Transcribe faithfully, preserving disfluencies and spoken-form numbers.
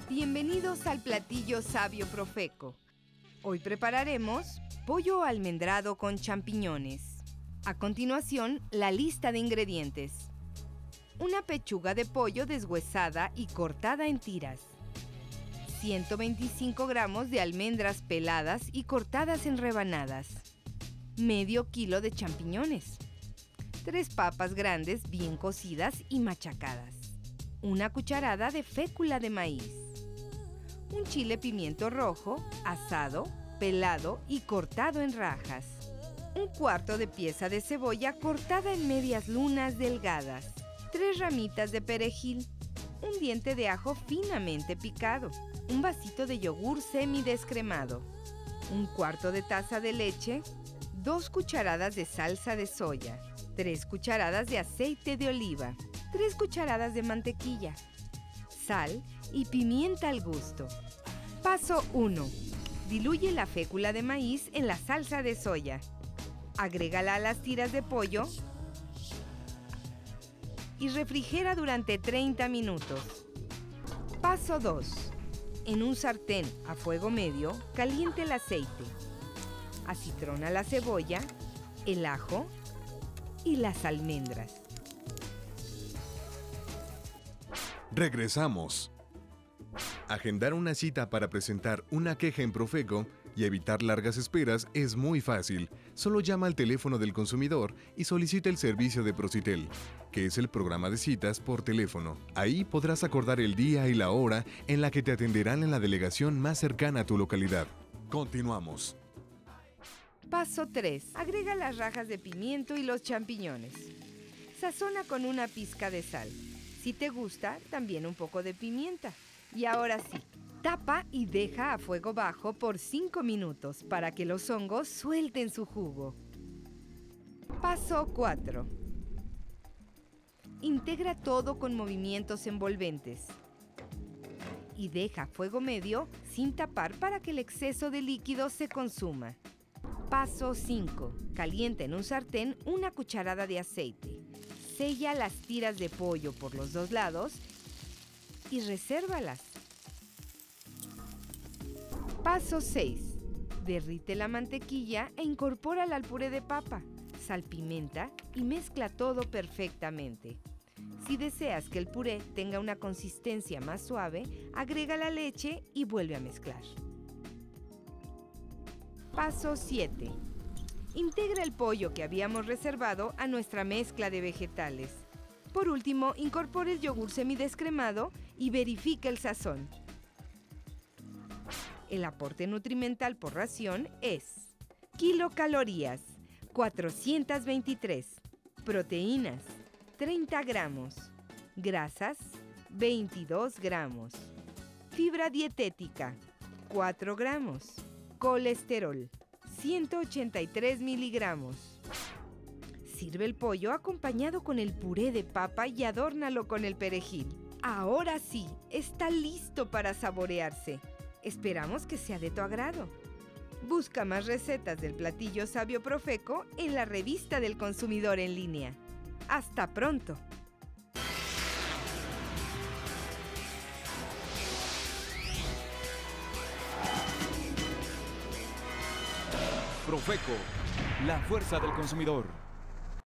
Bienvenidos al platillo sabio Profeco. Hoy prepararemos pollo almendrado con champiñones. A continuación, la lista de ingredientes. Una pechuga de pollo deshuesada y cortada en tiras. ciento veinticinco gramos de almendras peladas y cortadas en rebanadas. Medio kilo de champiñones. Tres papas grandes bien cocidas y machacadas. Una cucharada de fécula de maíz. Un chile pimiento rojo, asado, pelado y cortado en rajas. Un cuarto de pieza de cebolla cortada en medias lunas delgadas. Tres ramitas de perejil. Un diente de ajo finamente picado. Un vasito de yogur semidescremado. Un cuarto de taza de leche. Dos cucharadas de salsa de soya. Tres cucharadas de aceite de oliva. Tres cucharadas de mantequilla. Sal y pimienta al gusto. Paso uno. Diluye la fécula de maíz en la salsa de soya. Agrégala a las tiras de pollo y refrigera durante treinta minutos. Paso dos. En un sartén a fuego medio, caliente el aceite. Acitrona la cebolla, el ajo y las almendras. Regresamos. Agendar una cita para presentar una queja en Profeco y evitar largas esperas es muy fácil. Solo llama al teléfono del consumidor y solicita el servicio de Procitel, que es el programa de citas por teléfono. Ahí podrás acordar el día y la hora en la que te atenderán en la delegación más cercana a tu localidad. Continuamos. Paso tres. Agrega las rajas de pimiento y los champiñones. Sazona con una pizca de sal. Si te gusta, también un poco de pimienta. Y ahora sí, tapa y deja a fuego bajo por cinco minutos para que los hongos suelten su jugo. Paso cuatro. Integra todo con movimientos envolventes. Y deja a fuego medio sin tapar para que el exceso de líquido se consuma. Paso cinco. Calienta en un sartén una cucharada de aceite. Sella las tiras de pollo por los dos lados y resérvalas. Paso seis. Derrite la mantequilla e incorpórala al puré de papa. Salpimenta y mezcla todo perfectamente. Si deseas que el puré tenga una consistencia más suave, agrega la leche y vuelve a mezclar. Paso siete. Integra el pollo que habíamos reservado a nuestra mezcla de vegetales. Por último, incorpora el yogur semidescremado y verifica el sazón. El aporte nutrimental por ración es: kilocalorías, cuatrocientas veintitrés, proteínas, treinta gramos, grasas, veintidós gramos, fibra dietética, cuatro gramos, colesterol, ciento ochenta y tres miligramos. Sirve el pollo acompañado con el puré de papa y adórnalo con el perejil. Ahora sí, está listo para saborearse. Esperamos que sea de tu agrado. Busca más recetas del platillo sabio Profeco en la revista del consumidor en línea. ¡Hasta pronto! Profeco, la fuerza del consumidor.